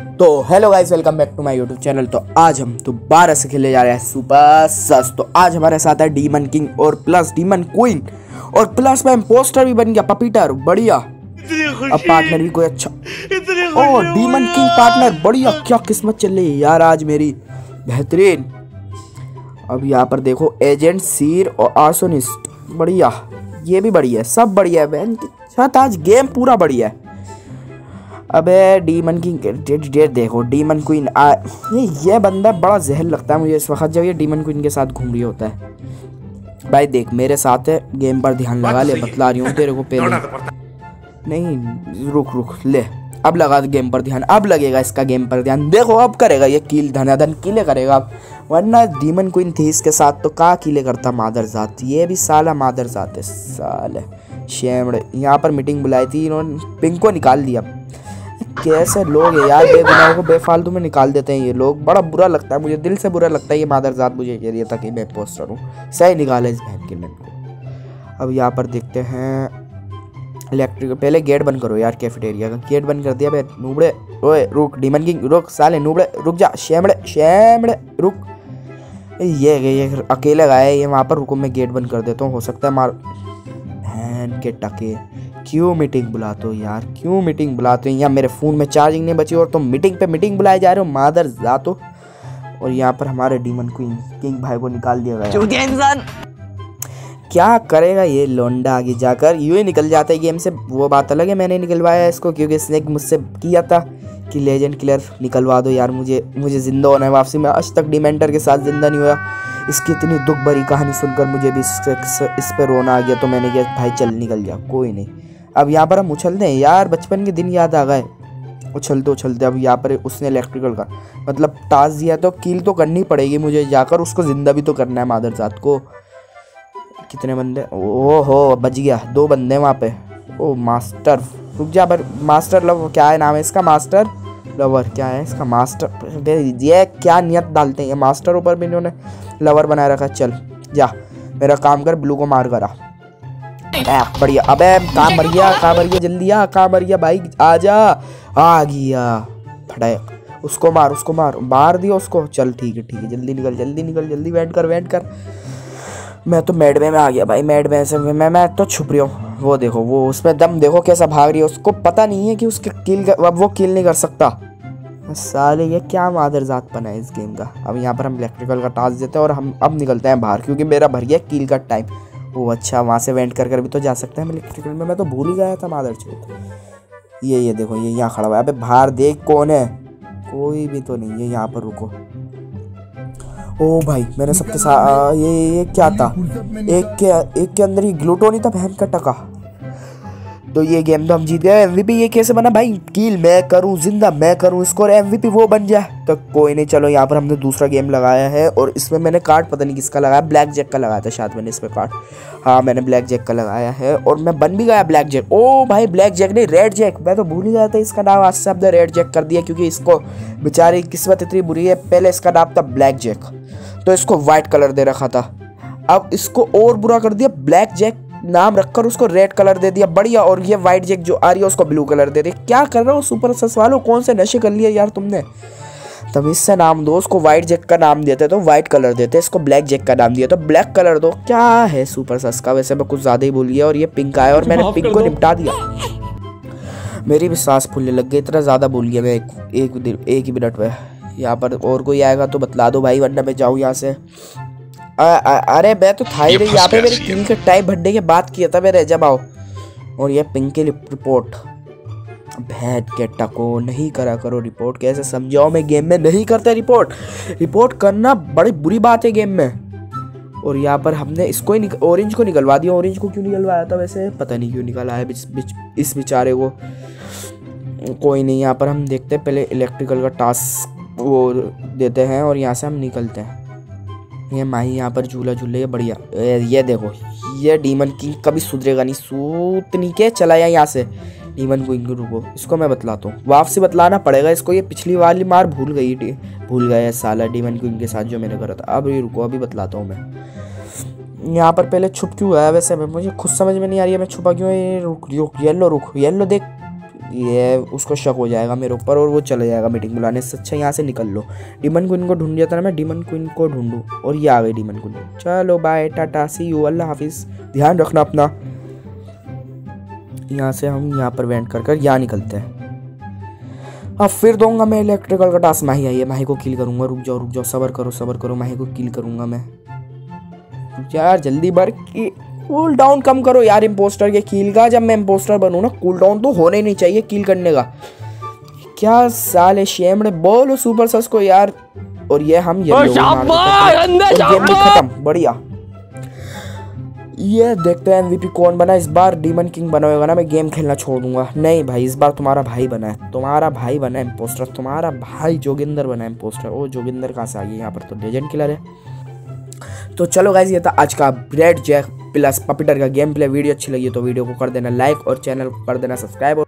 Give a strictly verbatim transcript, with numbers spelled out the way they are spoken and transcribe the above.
तो hello guys, welcome back to my YouTube channel. तो आज हम दोबारा से खेलने जा रहे हैं सुपर सस। तो आज हमारे साथ है डीमन किंग और प्लस डीमन क्वीन और प्लस में इम्पोस्टर भी बन गया पपीटर, बढ़िया। अब पार्टनर भी कोई अच्छा, ओ डीमन किंग पार्टनर, बढ़िया। क्या किस्मत चल रही है यार आज मेरी, बेहतरीन। अब यहाँ पर देखो एजेंट सीर और आर्सोनिस्ट, बढ़िया, ये भी बढ़िया है, सब बढ़िया है बहन की छत। आज गेम पूरा बढ़िया है। अबे डीमन किंग डेट देखो, डीमन क्वीन आ, ये ये बंदा बड़ा जहर लगता है मुझे इस वक्त जब ये डीमन क्वीन के साथ घूम रही होता है। भाई देख मेरे साथ है, गेम पर ध्यान लगा ले, बतला रही हूँ तेरे को पहले। नहीं रुक रुक ले, अब लगा गेम पर ध्यान, अब लगेगा इसका गेम पर ध्यान। देखो अब करेगा ये कील, धनाधन कीले करेगा अब, वरना डीमन क्वीन थी इसके साथ तो का कीले करता मादर जात। ये भी साला मादर जात है साले शेमड़े। यहाँ पर मीटिंग बुलाई थी इन्होंने, पिंक को निकाल दिया। कैसे लोग है यार, बेगुनाहों को बेफालतू में निकाल देते हैं ये लोग, बड़ा बुरा लगता है मुझे, दिल से बुरा लगता है। ये मादरजात मुझे कह रही था कि मैं पोस्टर हूँ, सही निकाला इस बहन के नन को। अब यहाँ पर देखते हैं इलेक्ट्रिक, पहले गेट बंद करो यार, कैफेटेरिया का गेट बंद कर दिया बे नूबड़े। ओए रुक डीमन किंग, रुक साले नूबड़े, रुक जा शेमड़े शेमड़े रुक। ये ये अकेले गए ये वहाँ पर, रुको मैं गेट बंद कर देता हूँ, हो सकता है मार बहन के टके। क्यों मीटिंग बुलाते हो यार, क्यों मीटिंग बुलाते हो? यहाँ मेरे फ़ोन में चार्जिंग नहीं बची और तुम मीटिंग पे मीटिंग बुलाए जा रहे हो मादर जातो। और यहाँ पर हमारे डीमन क्वीन किंग भाई को निकाल दिया गया। इंसान क्या करेगा ये लोंडा आगे जाकर, यूँ ही निकल जाता है गेम से। वो बात अलग है, मैंने निकलवाया इसको क्योंकि इसने मुझसे किया था कि लेजेंड किलर निकलवा दो यार, मुझे मुझे जिंदा होना है वापसी में। आज तक डिमेंटर के साथ जिंदा नहीं हुआ। इसकी इतनी दुख भरी कहानी सुनकर मुझे भी इस, इस, इस पर रोना आ गया, तो मैंने कहा भाई चल निकल जा, कोई नहीं। अब यहाँ पर हम उछलते हैं यार, बचपन के दिन याद आ गए, उछलते उछलते। अब यहाँ पर उसने इलेक्ट्रिकल का मतलब टास्क दिया तो कील तो करनी पड़ेगी मुझे, जाकर उसको जिंदा भी तो करना है मादरजात को। कितने बंदे, ओहो बच गया, दो बंदे वहाँ पे। ओ मास्टर, रुक जा पर, मास्टर लव क्या है नाम है इसका, मास्टर लवर क्या है इसका, मास्टर। ये क्या नियत डालते हैं ये मास्टर, ऊपर भी इन्होंने लवर बनाए रखा। चल जा मेरा काम कर, ब्लू को मार करा, बढ़िया। अबे कहाँ मर गया, कहाँ मर गया, जल्दी आ, कहाँ मर गया भाई, आजा। आ गया फटाक, उसको मार, उसको मार, मार दिया उसको। चल ठीक है ठीक है, जल्दी निकल जल्दी निकल, जल्दी वेट कर वेट कर। मैं तो मेडवे में आ गया भाई, मेडवे से मैं मैं तो छुप रही हूँ। वो देखो वो उसमें दम देखो कैसा भाग रही है, उसको पता नहीं है कि उसके किल, अब वो किल नहीं कर सकता। साले ये क्या मादरजात बना है इस गेम का। अब यहाँ पर हम इलेक्ट्रिकल का टास्क देते हैं और हम अब निकलते हैं बाहर, क्योंकि मेरा भर गया किल का टाइम। वो अच्छा, वहाँ से वेंट कर कर भी तो जा सकते हैं इलेक्ट्रिकल में, मैं तो भूल ही गया था मादर चोट। ये ये देखो ये यहाँ खड़ा हुआ है, अबे बाहर देख कौन है, कोई भी तो नहीं है यहाँ पर। रुको ओ भाई मैंने सबके साथ, ये ये क्या था, एक के एक के अंदर ही ग्लूटो नहीं था बहन का टका। तो ये गेम तो हम जीत गए। एमवीपी ये कैसे बना भाई, कील मैं करूं, जिंदा मैं करूं, स्कोर एमवीपी वो बन जाए तो कोई नहीं। चलो यहाँ पर हमने दूसरा गेम लगाया है और इसमें मैंने कार्ड पता नहीं किसका लगाया, ब्लैक जैक का लगाया था शायद मैंने इसमें कार्ड। हाँ मैंने ब्लैक जैक का लगाया है और मैं बन भी गया ब्लैक जैक। ओ भाई ब्लैक जैक नहीं रेड जैक, मैं तो भूल ही गया था इसका नाम, आज से हमने रेड जैक कर दिया क्योंकि इसको बेचारी किस्मत इतनी बुरी है। पहले इसका नाम था ब्लैक जैक, तो इसको व्हाइट कलर दे रखा था, अब इसको और बुरा कर दिया, ब्लैक जैक नाम रखकर उसको रेड कलर दे दिया, बढ़िया। और ये व्हाइट जैक जो आ रही है उसको ब्लू कलर दे दिया। क्या कर रहे हो सुपर सस वालों, कौन से नशे कर लिए यार तुमने? तब इससे नाम दो, उसको व्हाइट जैक का नाम देते तो व्हाइट कलर देते, इसको ब्लैक जैक का नाम दिया तो ब्लैक कलर दो। क्या है सुपर सस का, वैसे मैं कुछ ज्यादा ही बोल गया। और ये पिंक आया और मैंने पिंक को निपटा दिया, मेरी भी सांस फूलने लग गई, इतना ज्यादा बोल गया मैं एक एक, एक ही मिनट में। यहाँ पर और कोई आएगा तो बतला दो भाई, वरना मैं जाऊँ यहाँ से। आ, आ, अरे मैं तो था ही नहीं यहाँ पे, मेरे किल के टाइम भरने के बाद किया था मैंने, जब आओ। और ये पिंक की रिपोर्ट, भैंस के टको नहीं करा करो रिपोर्ट, कैसे समझाओ मैं, गेम में नहीं करते रिपोर्ट, रिपोर्ट करना बड़ी बुरी बात है गेम में। और यहाँ पर हमने इसको ही ऑरेंज को निकलवा दिया। ऑरेंज को क्यों निकलवाया था वैसे, पता नहीं क्यों निकला है बिच, बिच, इस बेचारे को। कोई नहीं, यहाँ पर हम देखते हैं, पहले इलेक्ट्रिकल का टास्क वो देते हैं और यहाँ से हम निकलते हैं। ये माही यहाँ पर झूला झूले है, बढ़िया। ये देखो ये डीमन किंग कभी सुधरेगा नहीं, सूतनी के चला या यहाँ से डीमन किंग। रुको इसको मैं बतलाता हूँ, वापसी बतलाना पड़ेगा इसको, ये पिछली वाली मार भूल गई, भूल गया साला डीमन किंग के साथ जो मैंने करा था। अब ये रुको अभी बतलाता हूँ मैं। यहाँ पर पहले छुप क्यों है वैसे, मैं मुझे खुद समझ में नहीं आ रही है मैं छुपा क्यों है। रुक रुक येलो, रुक येलो देख ये उसको शक हो जाएगा मेरे ऊपर और वो चले जाएगा मीटिंग बुलाने से। अच्छा यहाँ से निकल लो। डीमन क्वीन को ढूंढ जाता ना मैं, डीमन क्वीन को ढूंढूं और ये आ गई डीमन क्वीन। चलो बाय टाटा सी यू, अल्लाह हाफिज़, ध्यान रखना अपना। यहाँ से हम यहाँ पर वेंट कर कर यहाँ निकलते हैं। अब फिर दूंगा मैं इलेक्ट्रिकल का टास्क। माही आई है, माही को किल करूंगा। रुक जाओ रुक जाओ, सबर करो सबर करो, माही को किल करूंगा मैं। यार जल्दी बर की कूल डाउन कम करो यार इम्पोस्टर के किल का। जब मैं इम्पोस्टर बनूँ ना कूल डाउन तो होने ही नहीं चाहिए किल करने का। क्या साले शेमड़े, बोलो सुपर सस को यार। और ये हम ये गेम खत्म, बढ़िया। ये देखते हैं एमवीपी कौन बना इस बार। डीमन किंग बना होगा ना, मैं गेम खेलना छोड़ दूंगा। नहीं भाई इस बार तुम्हारा भाई बना है, तुम्हारा भाई बना है इम्पोस्टर, तुम्हारा भाई जोगिंदर बना है इम्पोस्टर। ओ जोगिंदर कहाँ से आ गई यहाँ पर, तो लेजेंड किलर है। तो चलो गाइस ये था आज का ब्रेड जैक प्लस पपीटर का गेम प्ले। वीडियो अच्छी लगी तो वीडियो को कर देना लाइक और चैनल को कर देना सब्सक्राइब।